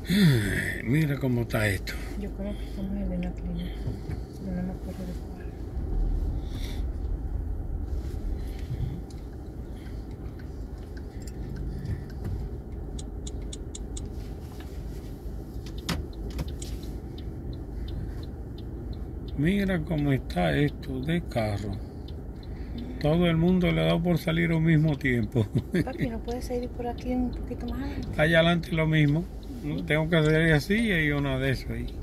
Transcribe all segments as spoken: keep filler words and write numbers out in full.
Ay, mira cómo está esto. Yo creo que estamos en la clínica, no me acuerdo de cuál. Mira cómo está esto de carro. Todo el mundo le ha dado por salir al mismo tiempo. Papi, ¿no puedes seguir por aquí un poquito más adelante? Allá adelante lo mismo. Tengo que hacer así y hay una de eso ahí.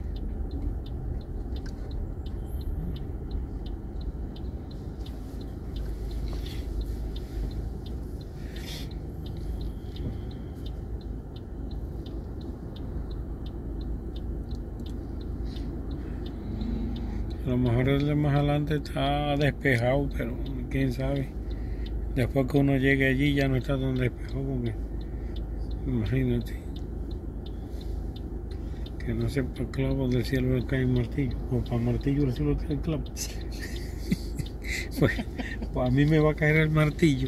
A lo mejor el de más adelante está despejado, pero quién sabe. Después que uno llegue allí ya no está tan despejado, porque imagínate que no sepa el clavo del cielo le cae el martillo, o para el martillo del cielo cae el clavo. Pues, pues a mí me va a caer el martillo.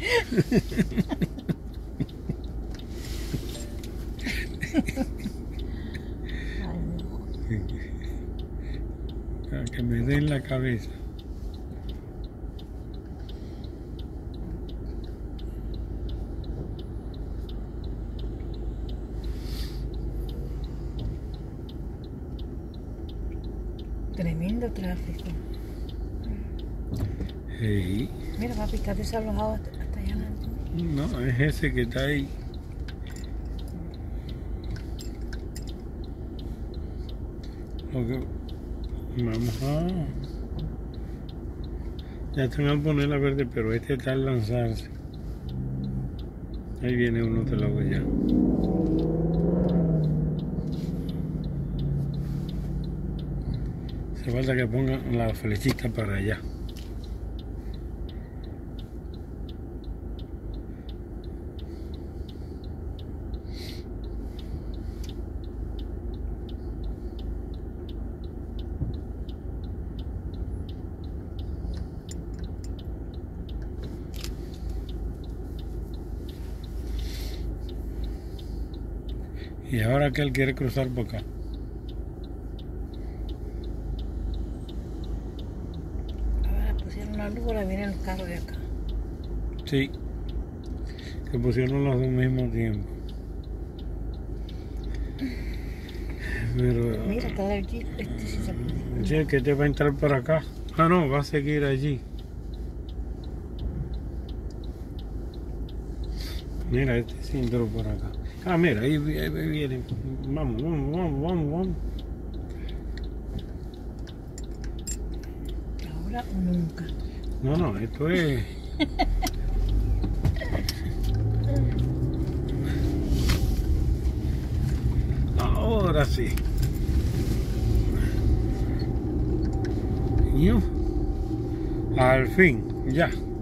Para que me den la cabeza. Tremendo tráfico. Sí. Mira, papi, está desalojado hasta, hasta allá adelante. No, es ese que está ahí. Lo que vamos a... Ya están al poner la verde, pero este está al lanzarse. Ahí viene uno de la huella. Hace falta que pongan la flechita para allá. Y ahora que él quiere cruzar por acá. Ahora pusieron la luz, ahora viene el carro de acá. Sí. Que pusieron los dos al mismo tiempo. Pero... Mira, está el jeep, este sí se puede. Sí, que te va a entrar por acá. Ah, no, va a seguir allí. Mira, este sí entró por acá. Ah, mira, ahí, ahí viene. Vamos, vamos, vamos, vamos, vamos. Ahora o nunca. No, no, esto es... Ahora sí. Yo. Al fin, ya.